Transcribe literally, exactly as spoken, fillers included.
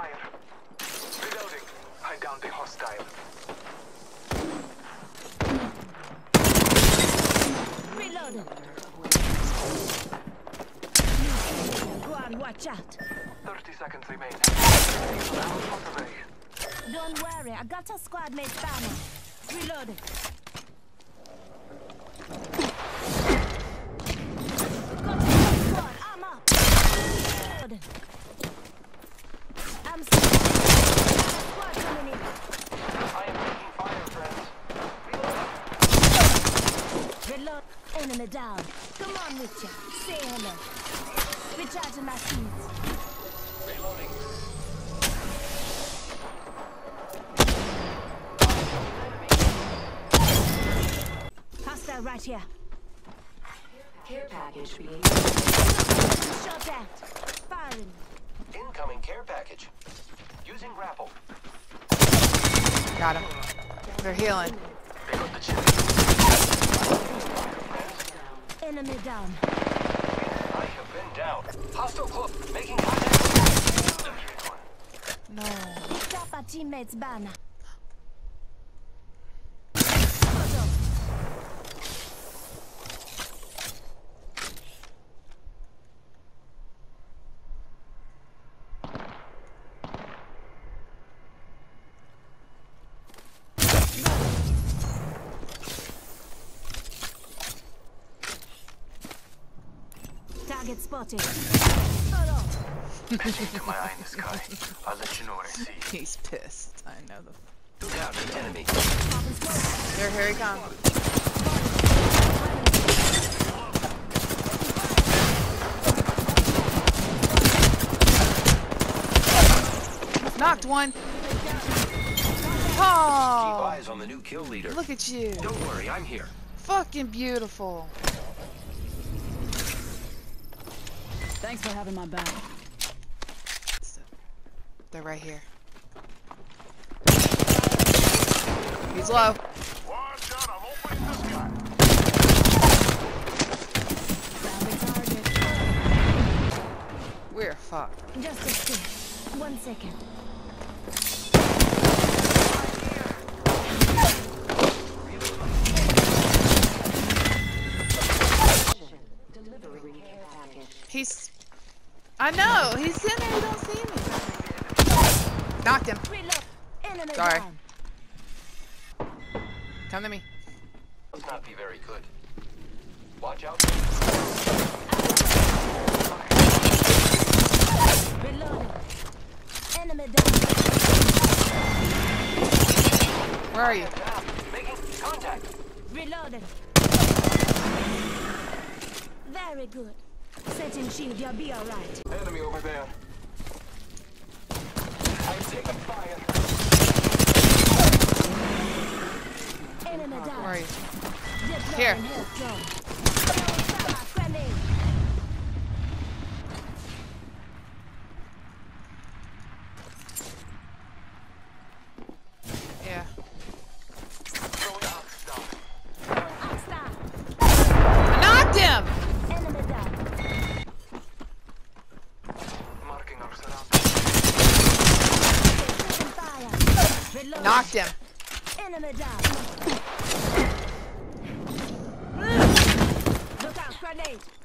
fire. Reloading. I downed the hostile. Reloading. Go on, watch out. Thirty seconds remain. Out of the way. Don't worry, I got a squad mate banner. Reloading. Got a squad, I'm up. Reloading. I'm still. Squad coming in. I am taking fire, friends. Reloading. Reload. Enemy down. Come on, Witcher. Say hello. Recharging my feet. Reloading. Hostile right here. Care package being Shot at. Firing. Incoming care package. Using grapple. Got him. They're healing. They got the chip. Enemy down. I have been down. Hostile club. Making contact. No. Drop our teammate's banner. Target spotted. Follow. Into my eye in the sky. I'll let you know what I see. He's pissed. I know the. Look out, the enemy. There, here he comes. Knocked one. Keep Oh, eyes on the new kill leader. look at you. Don't worry, I'm here. Fucking beautiful. Thanks for having my back. They're right here. He's low. Watch out, I'm opening the sky. We're fucked. Just a stick. One second. delivering care package. He's. I know. He's in there. He don't see me. Knocked him. Reload. Enemy Sorry. down. Come to me. Must not be very good. Watch out. Reloading. Enemy down. Where are you? Making contact. Reloading. Very good. Setting shield, you'll be alright. Enemy over there. I'm taking fire. Enemy down. Where are you? Deploying Here. health drone. Grenade. Yeah. Throwing out star. Oxstar. I knocked him. Enemy down. Marking our surroundings. Taking fire. Reloading. Knocked him. Enemy down. Look out, grenade.